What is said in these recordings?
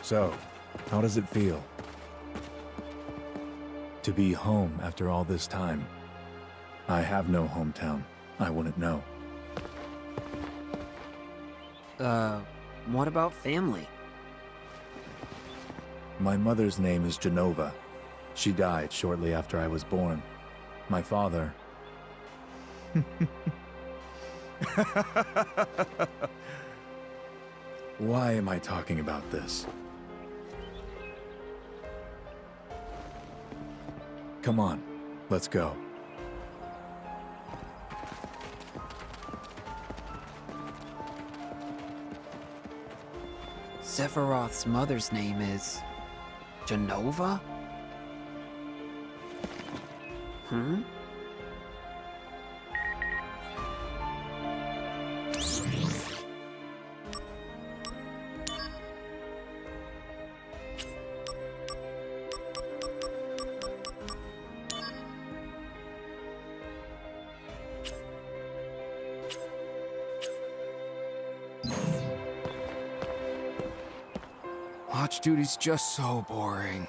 So, how does it feel? To be home after all this time. I have no hometown. I wouldn't know. What about family? My mother's name is Jenova. She died shortly after I was born. My father... Why am I talking about this? Come on, let's go. Sephiroth's mother's name is... Jenova? Hmm? Watch duty's just so boring.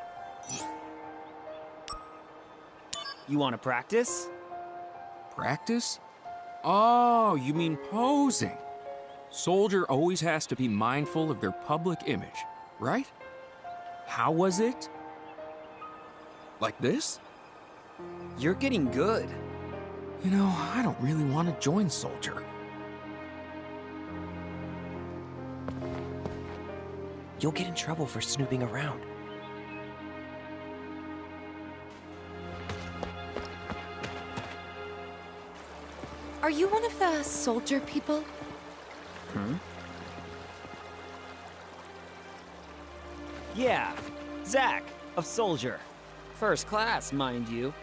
You want to practice? Practice? Oh, you mean posing. Soldier always has to be mindful of their public image, right? How was it? Like this? You're getting good. You know, I don't really want to join Soldier. You'll get in trouble for snooping around. Are you one of the soldier people? Hmm? Yeah, Zack, of Soldier. First class, mind you.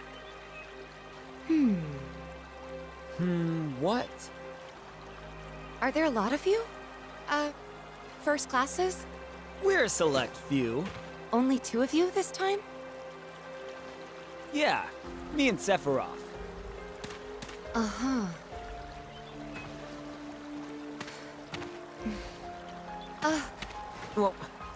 What? Are there a lot of you? First classes? We're a select few. Only 2 of you this time? Yeah, me and Sephiroth. Uh-huh. Well...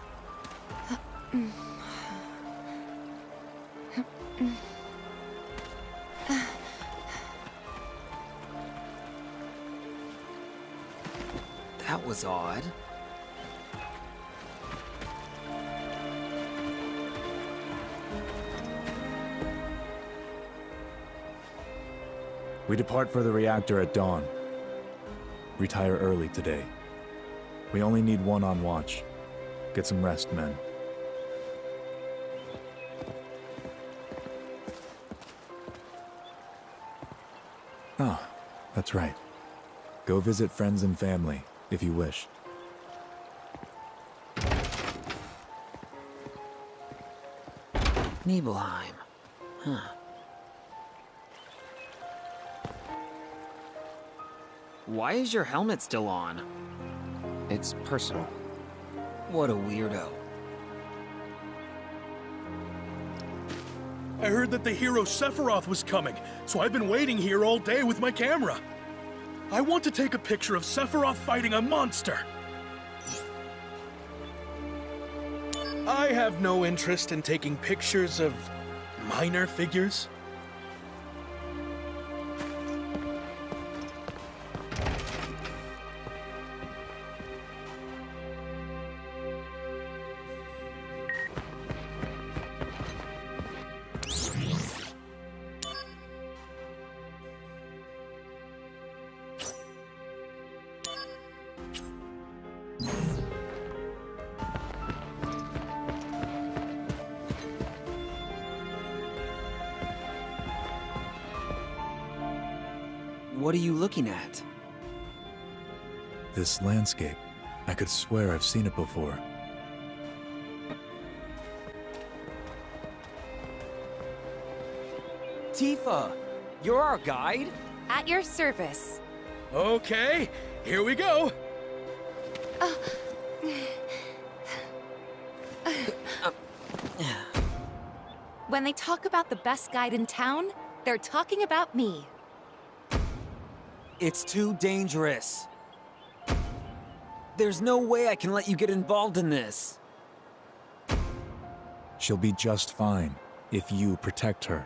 That was odd. We depart for the reactor at dawn. Retire early today. We only need 1 on watch. Get some rest, men. Ah, that's right. Go visit friends and family, if you wish. Nibelheim. Huh. Why is your helmet still on? It's personal. What a weirdo. I heard that the hero Sephiroth was coming, so I've been waiting here all day with my camera. I want to take a picture of Sephiroth fighting a monster. I have no interest in taking pictures of minor figures. What are you looking at? This landscape. I could swear I've seen it before. Tifa, you're our guide? At your service. Okay, here we go. When they talk about the best guide in town, they're talking about me. It's too dangerous. There's no way I can let you get involved in this. She'll be just fine if you protect her.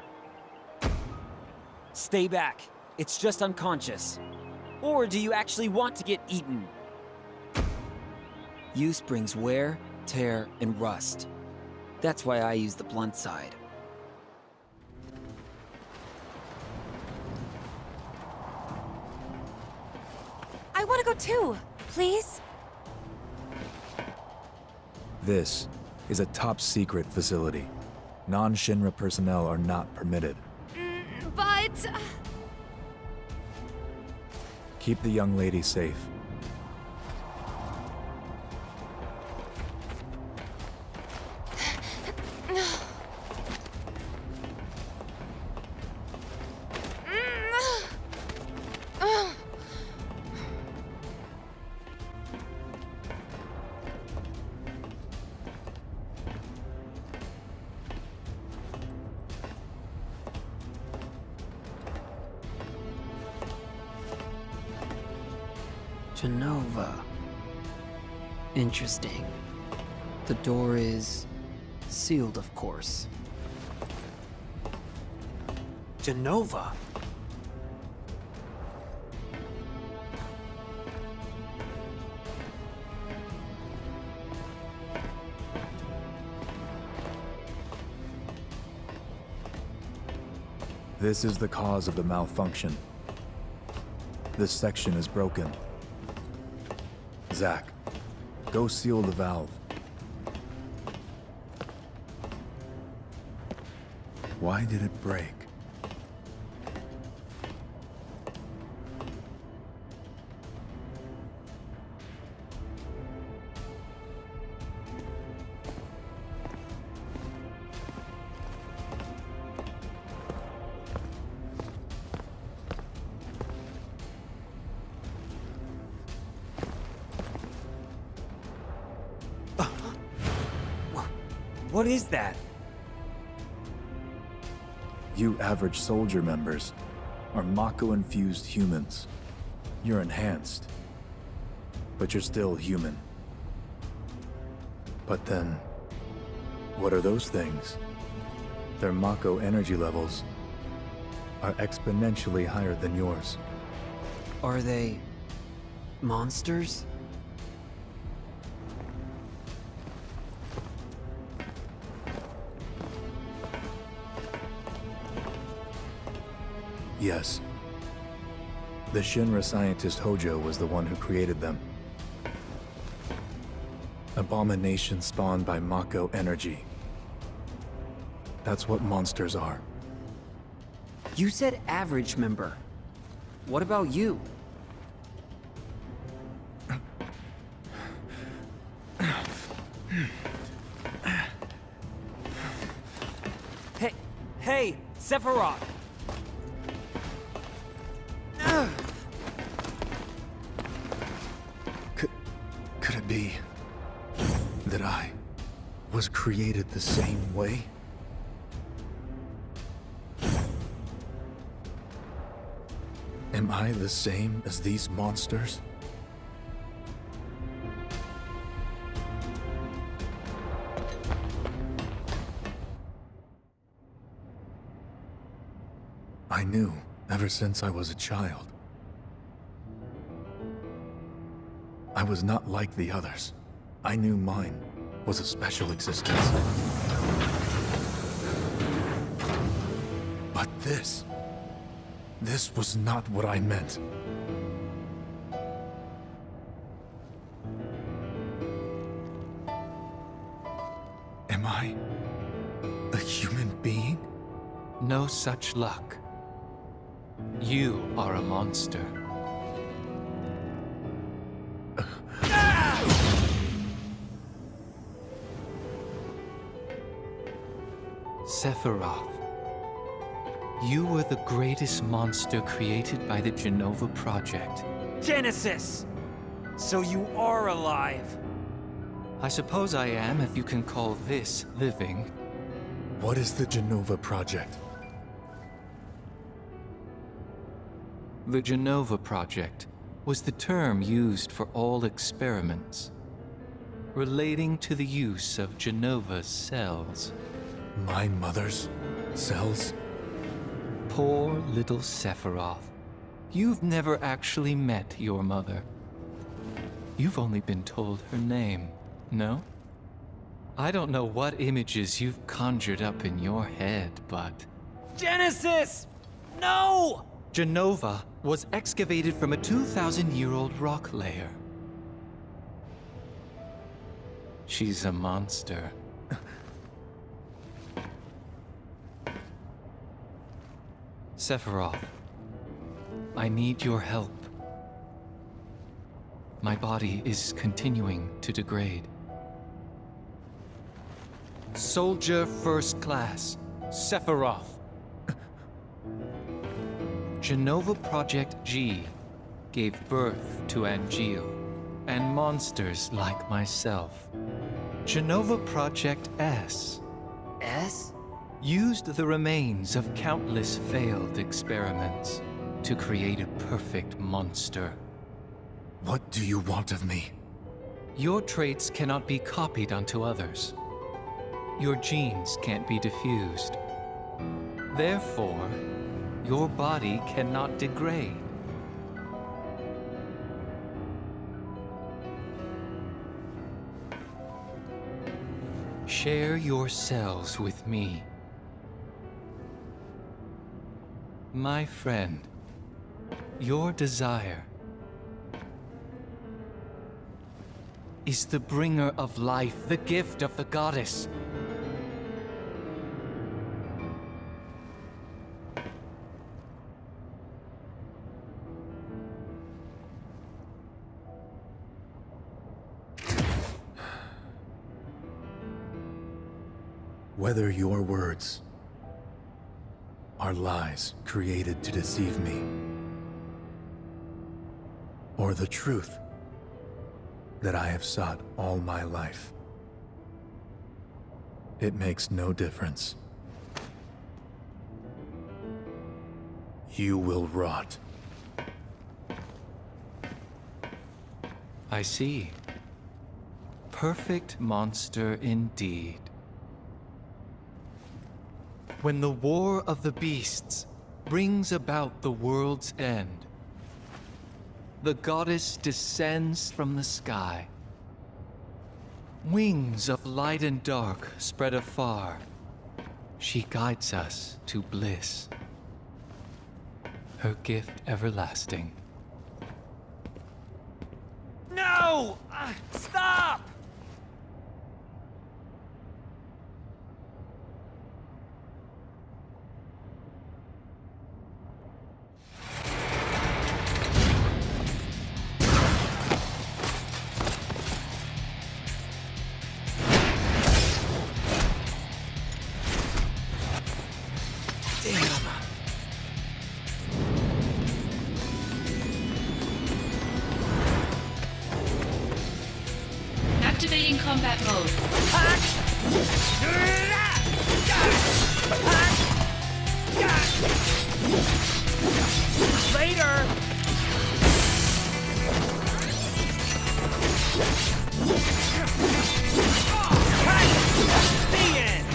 Stay back. It's just unconscious. Or do you actually want to get eaten? Use brings wear, tear, and rust. That's why I use the blunt side. I want to go too, please. This is a top-secret facility. Non-Shinra personnel are not permitted. But... Keep the young lady safe. Jenova. Interesting. The door is sealed, of course. Jenova! This is the cause of the malfunction. This section is broken. Zack, go seal the valve. Why did it break? What is that? You average soldier members are Mako-infused humans. You're enhanced, but you're still human. But then, what are those things? Their Mako energy levels are exponentially higher than yours. Are they monsters? Yes. The Shinra scientist Hojo was the one who created them. Abominations spawned by Mako energy. That's what monsters are. You said average member. What about you? Hey, Sephiroth! Could it be that I was created the same way? Am I the same as these monsters? I knew ever since I was a child. I was not like the others. I knew mine was a special existence. But this was not what I meant. Am I a human being? No such luck. You are a monster. Sephiroth, you were the greatest monster created by the Jenova Project. Genesis! So you are alive! I suppose I am, if you can call this living. What is the Jenova Project? The Jenova Project was the term used for all experiments relating to the use of Jenova's cells. My mother's cells? Poor little Sephiroth. You've never actually met your mother. You've only been told her name, no? I don't know what images you've conjured up in your head, but... Genesis! No! Jenova was excavated from a 2,000-year-old rock layer. She's a monster. Sephiroth, I need your help. My body is continuing to degrade. Soldier First Class, Sephiroth. Jenova Project G gave birth to Angeal and monsters like myself. Jenova Project S used the remains of countless failed experiments to create a perfect monster. What do you want of me? Your traits cannot be copied onto others. Your genes can't be diffused. Therefore, your body cannot degrade. Share your cells with me. My friend, your desire is the bringer of life, the gift of the goddess. Whether your words are lies created to deceive me, or the truth that I have sought all my life, it makes no difference. You will rot. I see. Perfect monster indeed. When the war of the beasts brings about the world's end, the goddess descends from the sky. Wings of light and dark spread afar. She guides us to bliss. Her gift everlasting. No! Stop! Activating combat mode. Later! The end!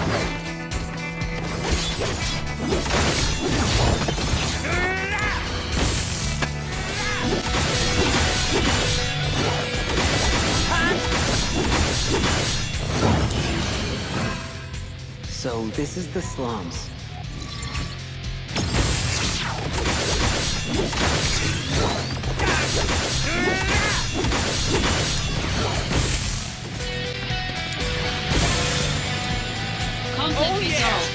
So this is the slums. Conflict resolved.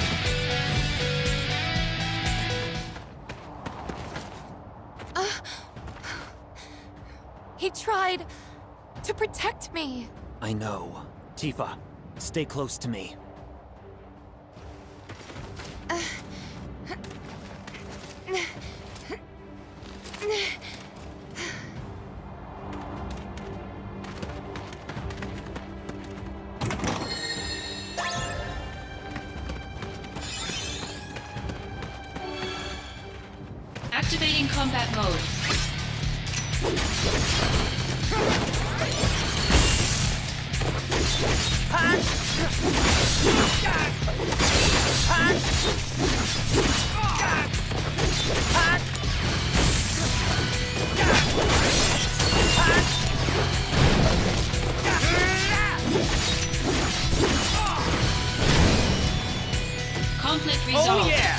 He tried to protect me. I know. Tifa, stay close to me. Activating combat mode. Conflict resolved. Oh yeah!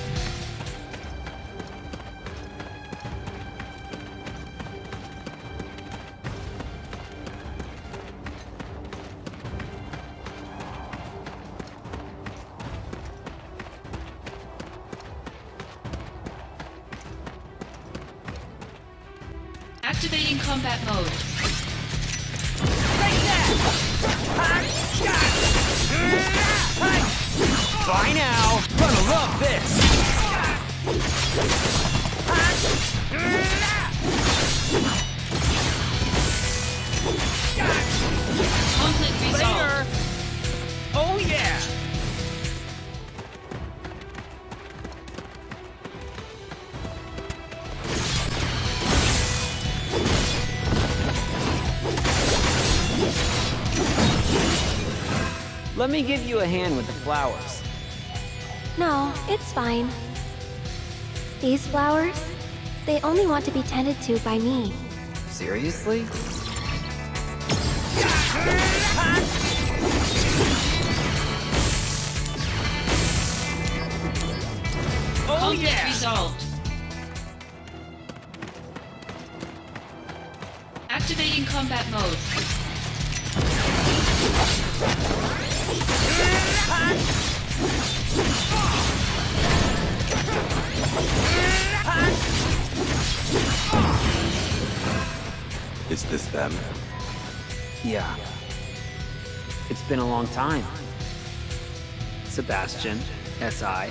Activating combat mode. Bye now! Gonna love this! Conflict resolved. Later! Oh yeah! Let me give you a hand with the flowers. No, it's fine. These flowers, they only want to be tended to by me. Seriously? Oh Conflict yeah! resolved. Activating combat mode. Is this them? Yeah. It's been a long time. Sebastian, S.I.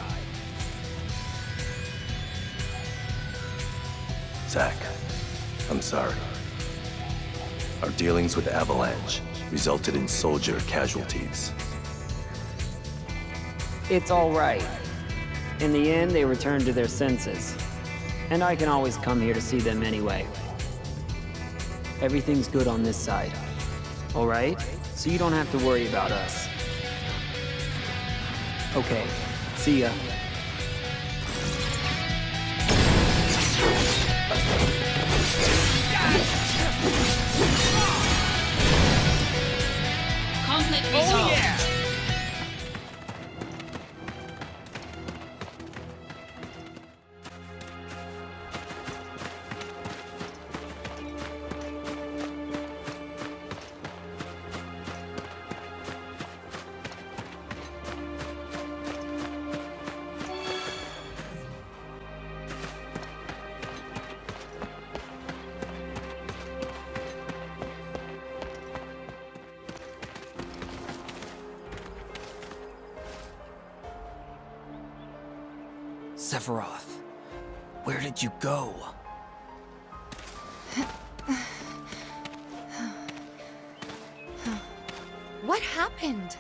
Zack, I'm sorry. Our dealings with Avalanche resulted in soldier casualties. It's all right. In the end, they returned to their senses. And I can always come here to see them anyway. Everything's good on this side. All right? So you don't have to worry about us. Okay. See ya. Conflict resolved. Oh yeah! Sephiroth, where did you go? What happened?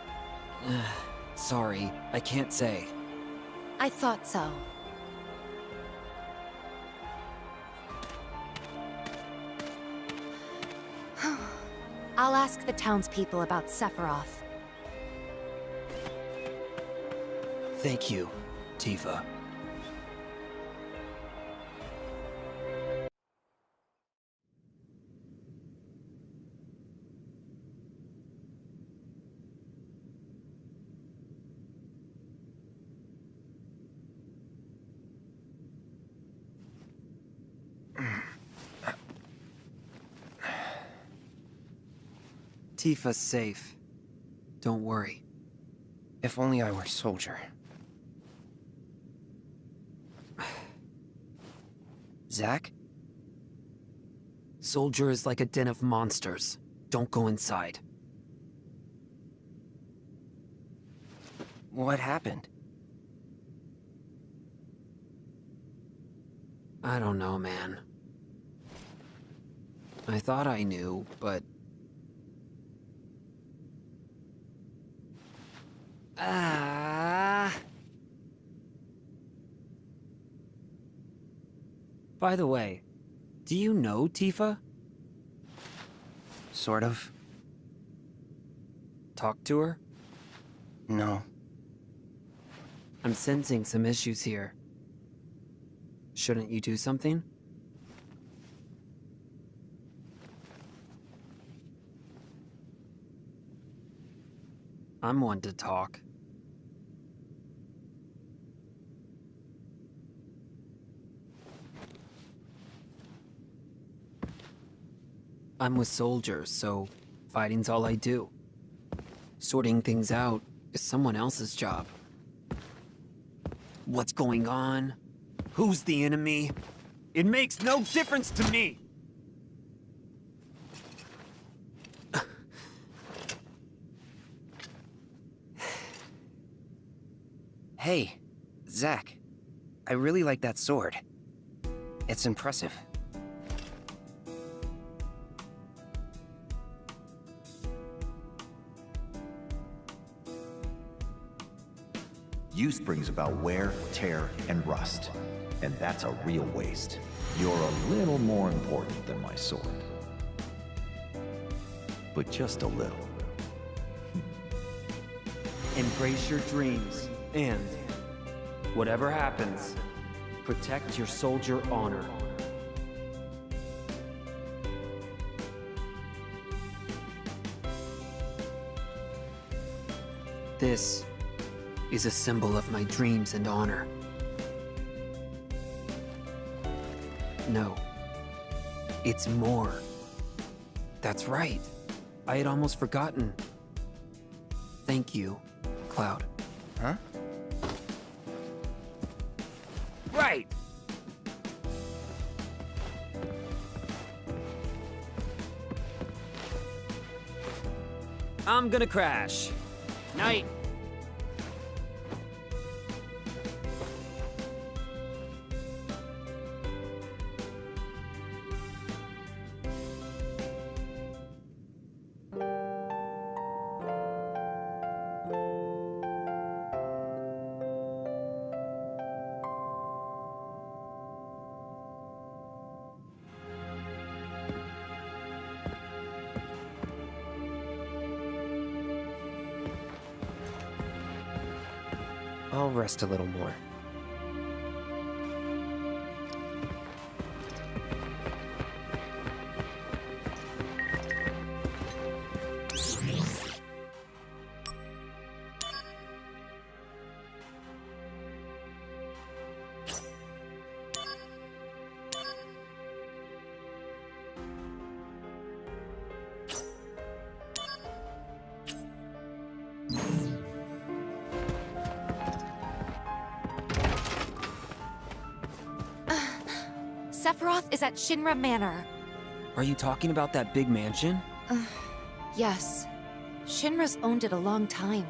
Sorry, I can't say. I thought so. I'll ask the townspeople about Sephiroth. Thank you, Tifa. Tifa's safe. Don't worry. If only I were Soldier. Zack? Soldier is like a den of monsters. Don't go inside. What happened? I don't know, man. I thought I knew, but... By the way, Do you know Tifa? Sort of. Talk to her? No. I'm sensing some issues here. Shouldn't you do something? I'm one to talk. I'm with soldiers, so fighting's all I do. Sorting things out is someone else's job. What's going on? Who's the enemy? It makes no difference to me! Hey, Zack. I really like that sword. It's impressive. Use brings about wear, tear, and rust. And that's a real waste. You're a little more important than my sword. But just a little. Embrace your dreams, and whatever happens, protect your soldier honor. This is a symbol of my dreams and honor. No, it's more. That's right. I had almost forgotten. Thank you, Cloud. Huh? Right! I'm gonna crash. Night. I'll rest a little more. Sephiroth is at Shinra Manor. Are you talking about that big mansion? Yes. Shinra's owned it a long time.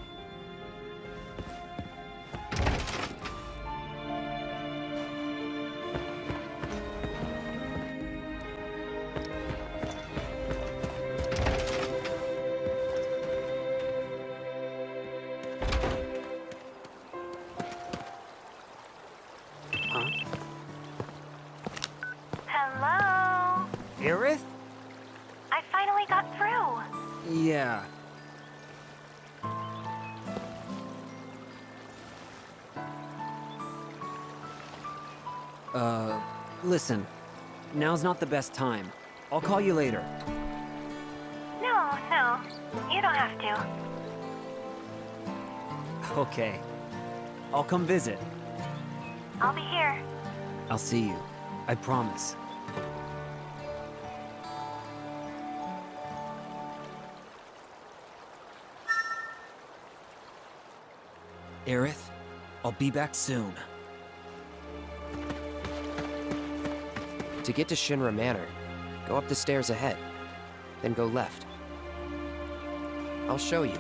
Hello? Aerith? I finally got through. Yeah. Listen. Now's not the best time. I'll call you later. No, you don't have to. Okay. I'll come visit. I'll be here. I'll see you. I promise. Aerith, I'll be back soon. To get to Shinra Manor, go up the stairs ahead, then go left. I'll show you.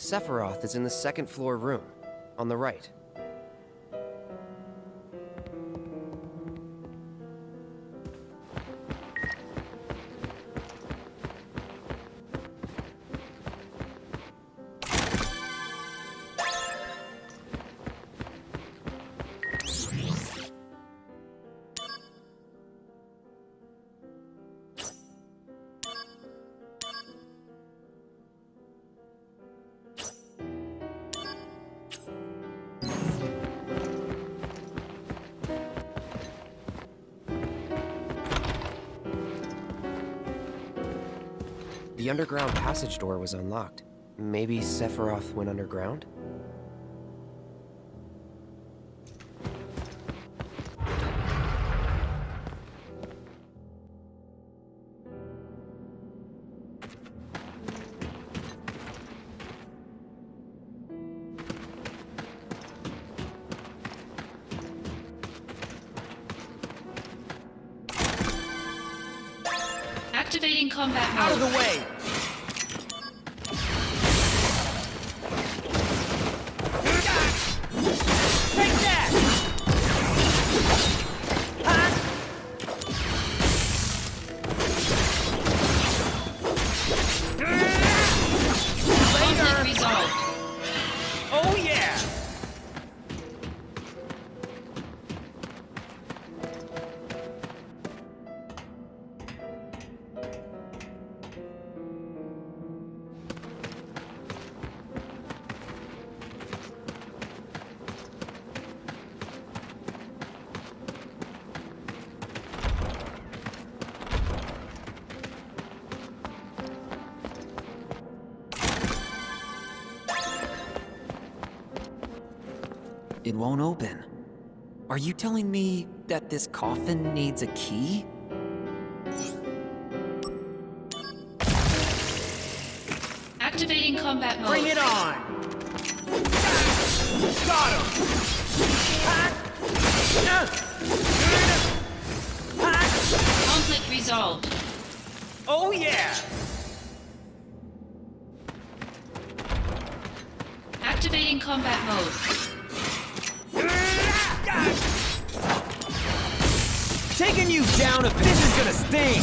Sephiroth is in the second floor room, on the right. The underground passage door was unlocked. Maybe Sephiroth went underground? Activating combat mode. Out of the way! Take that! Conflict resolved. Oh yeah! It won't open. Are you telling me that this coffin needs a key? Activating combat mode. Bring it on! Got him! Conflict resolved. Oh yeah! Activating combat mode. Taking you down a bit. This is gonna sting!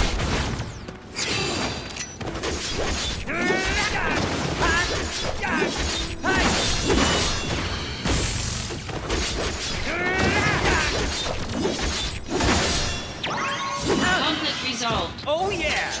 Conflict resolved. Oh yeah!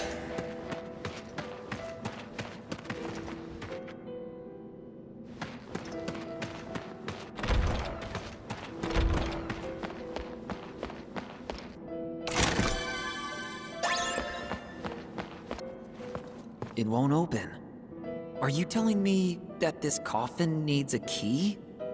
It won't open. Are you telling me that this coffin needs a key?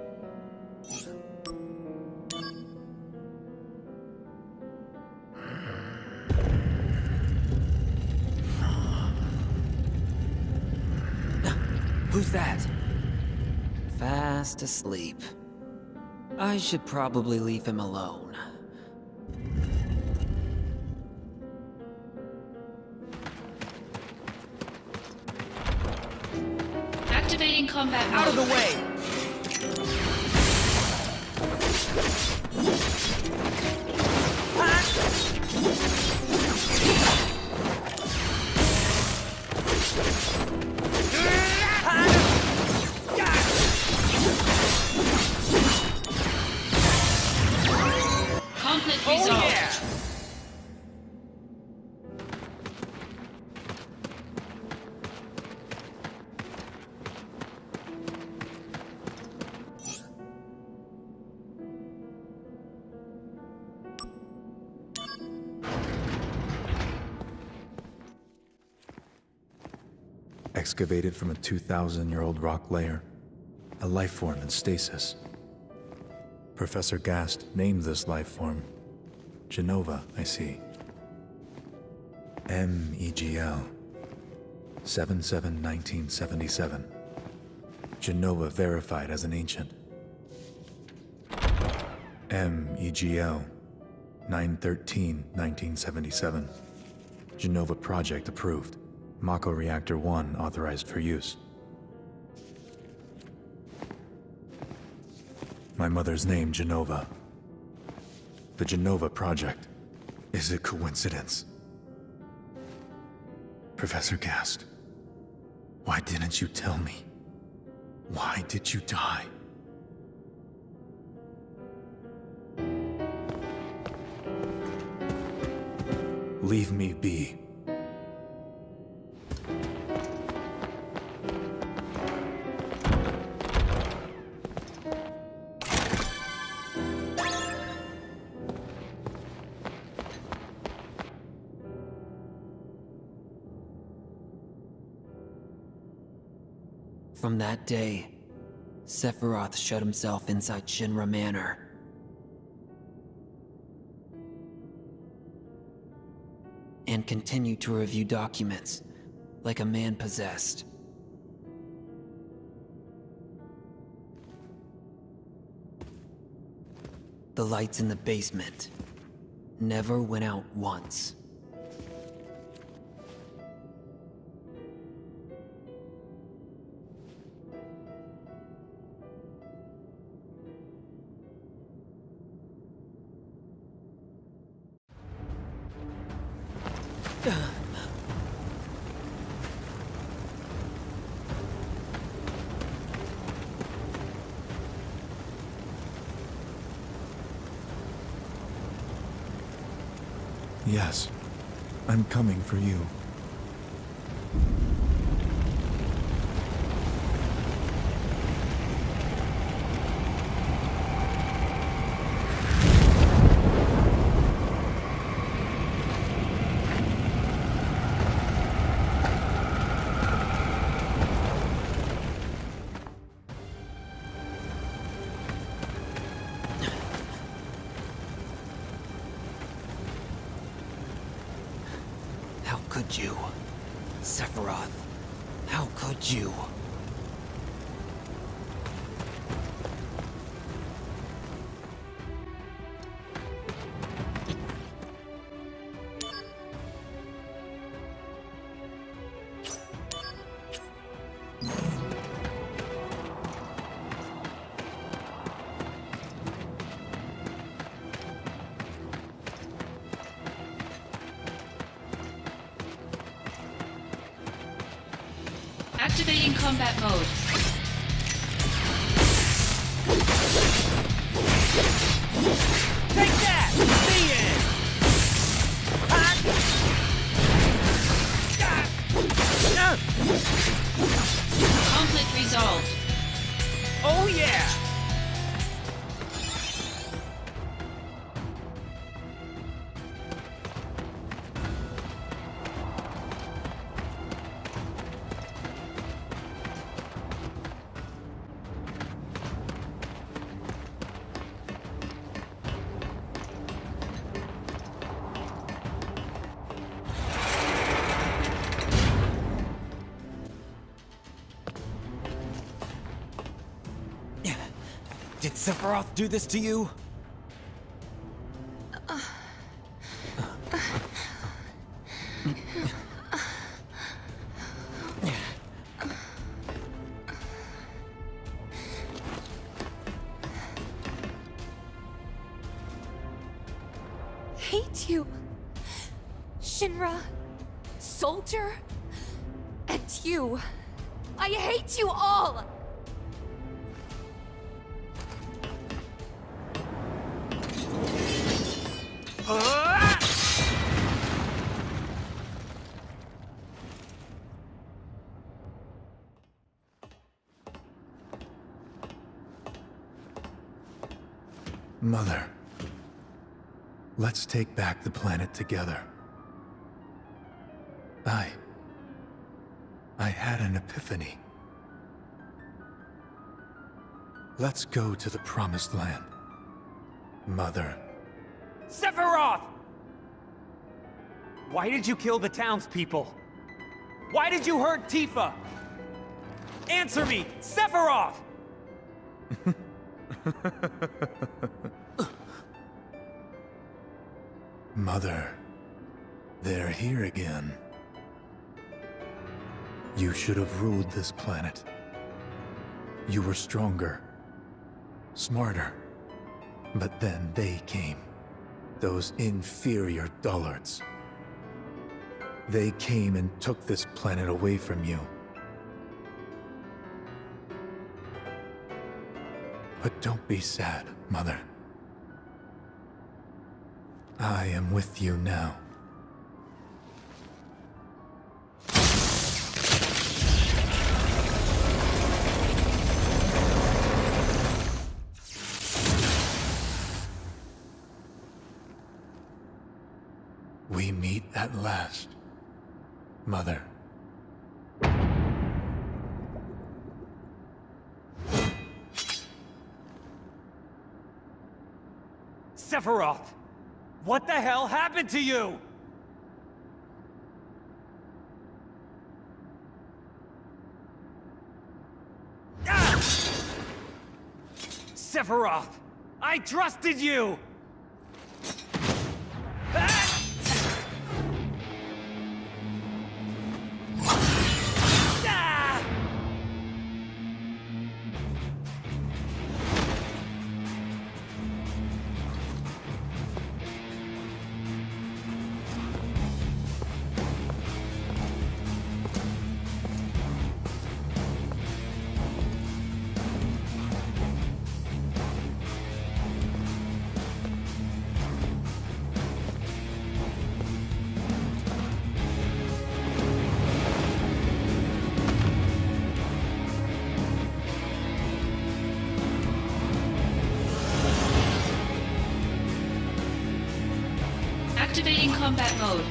Who's that? Fast asleep. I should probably leave him alone. Activating combat mode. Out of the way! Conflict Oh resolved. yeah! Excavated from a 2,000-year-old rock layer, a life form in stasis. Professor Gast named this life form Jenova, I see. MEGL 77-1977. Jenova verified as an ancient. MEGL 913-1977. Jenova project approved. Mako Reactor 1 authorized for use. My mother's name, Jenova. The Jenova Project. Is it coincidence? Professor Gast, why didn't you tell me? Why did you die? Leave me be. From that day, Sephiroth shut himself inside Shinra Manor. And continued to review documents, like a man possessed. The lights in the basement never went out once. Yes, I'm coming for you. How could you? Sephiroth, how could you? Activating combat mode. Take that! See it! Conflict resolved. Oh yeah! Did Sephiroth do this to you? Hate you. Shinra, Soldier, and you. I hate you all! Mother, let's take back the planet together. I had an epiphany. Let's go to the Promised Land. Mother. Sephiroth! Why did you kill the townspeople? Why did you hurt Tifa? Answer me, Sephiroth! Mother, they're here again. You should have ruled this planet. You were stronger. smarter. But then they came. Those inferior dullards. They came and took this planet away from you. But don't be sad, Mother. I am with you now. We meet at last, Mother. Sephiroth! What the hell happened to you? Ah! Sephiroth! I trusted you! Ah! Activating combat mode.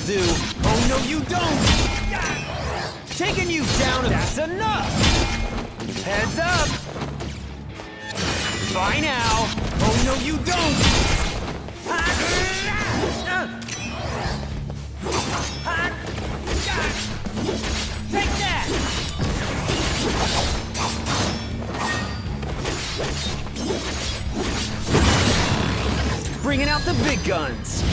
do. Oh, no, you don't! Taking you down, that's enough! Heads up! Bye now! Oh, no, you don't! Take that! Bringing out the big guns!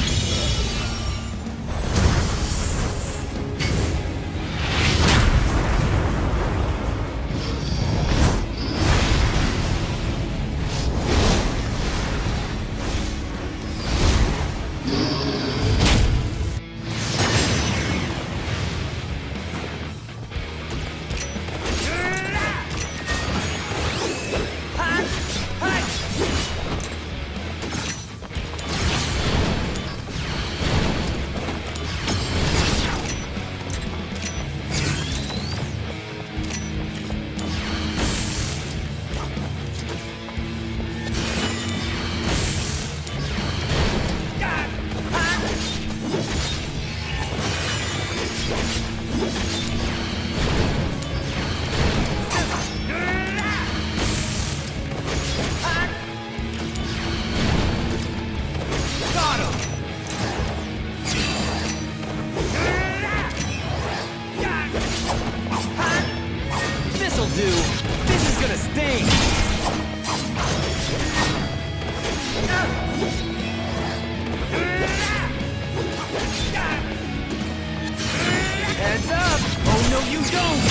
Heads up! Oh no, you don't!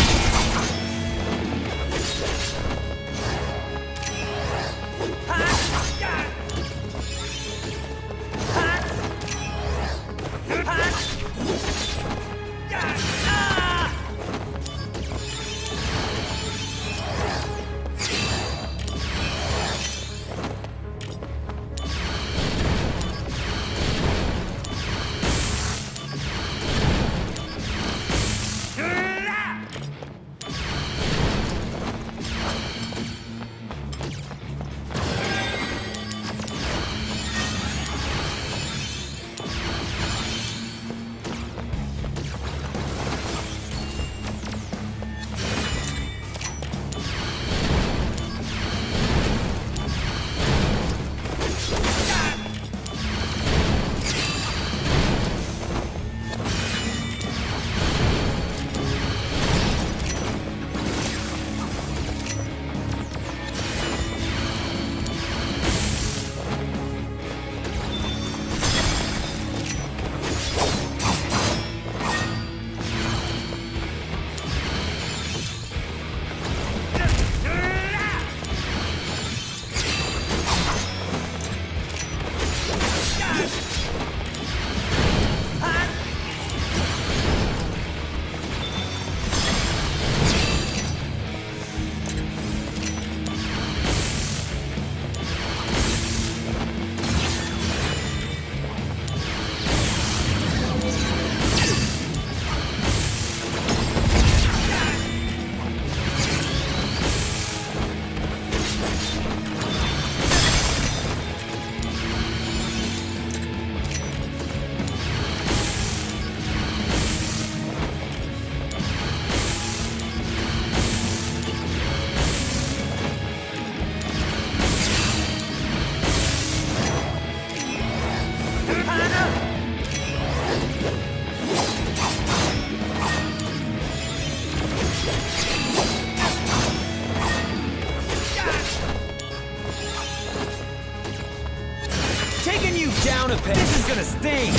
Taking you down a peg. This is gonna sting.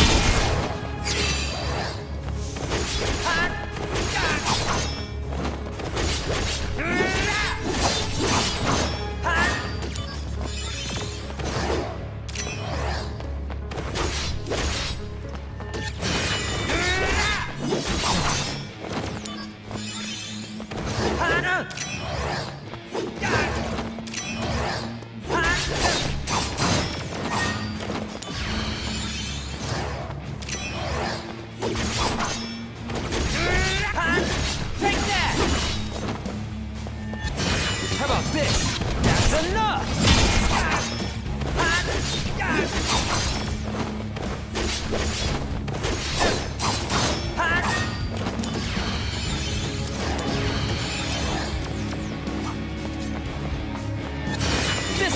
How about this? That's enough!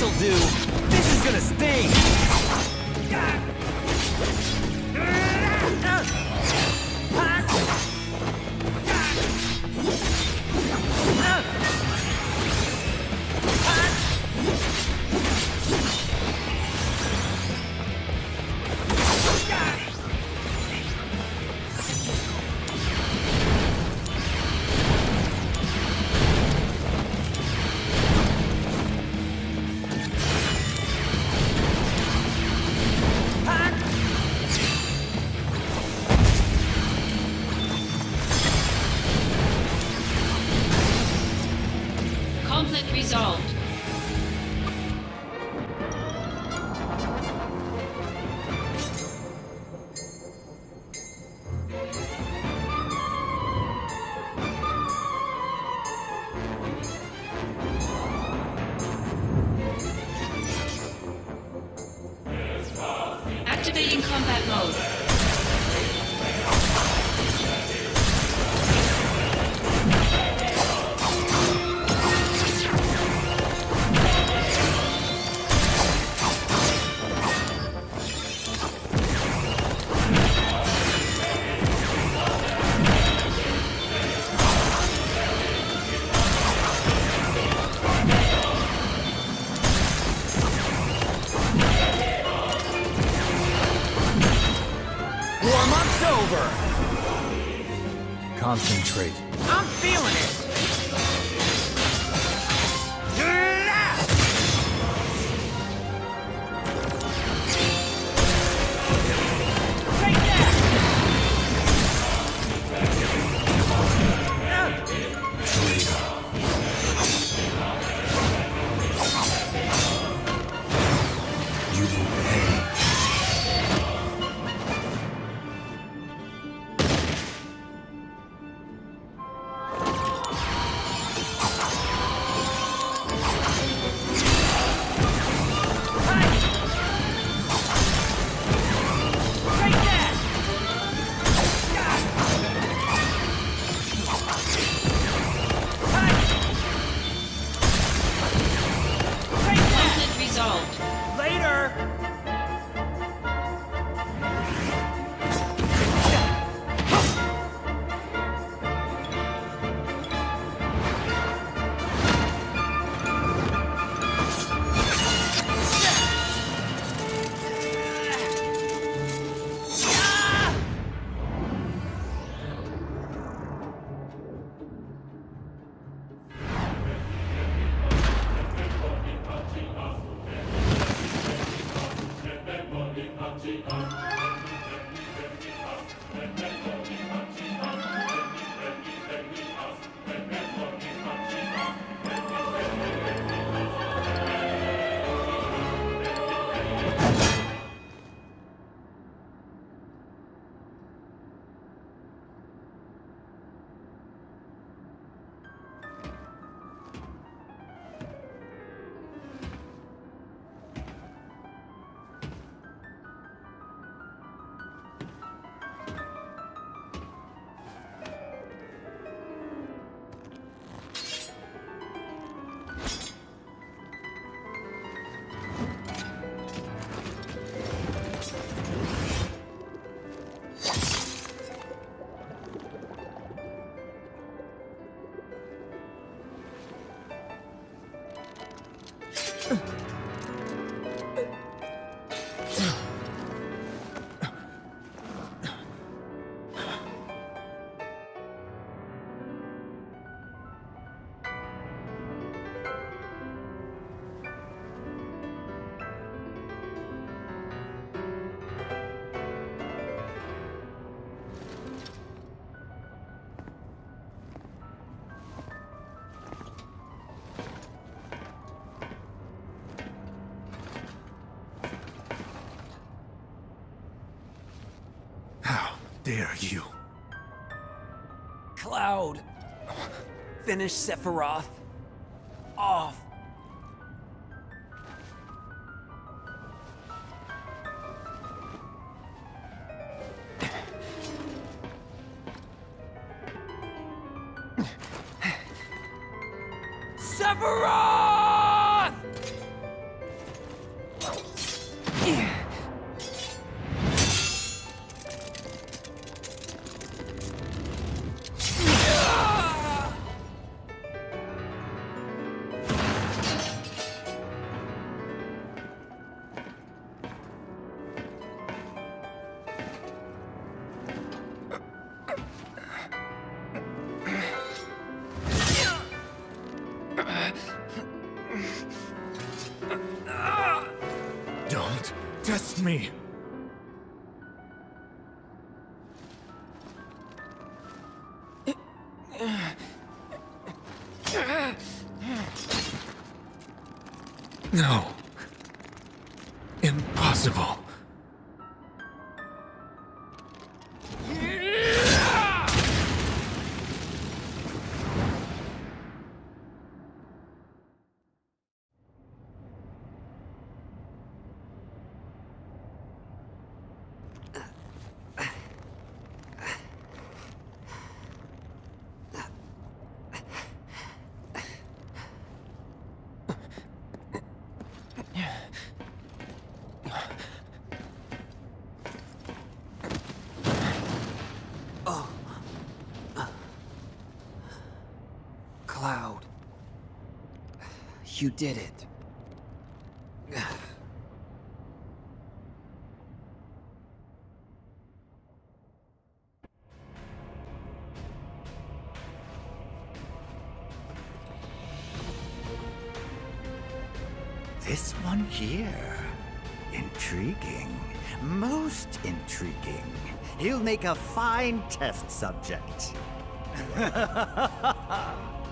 This'll do! This is gonna sting! Conflict resolved. Activating combat mode. Warm-up's over! Concentrate. I'm feeling it! Take that! You will pay. Conflict resolved. Later! Dare you? Cloud! Finish Sephiroth off! Sephiroth! Don't test me. No. Impossible. Cloud. You did it. This one here. Intriguing. Most intriguing. He'll make a fine test subject.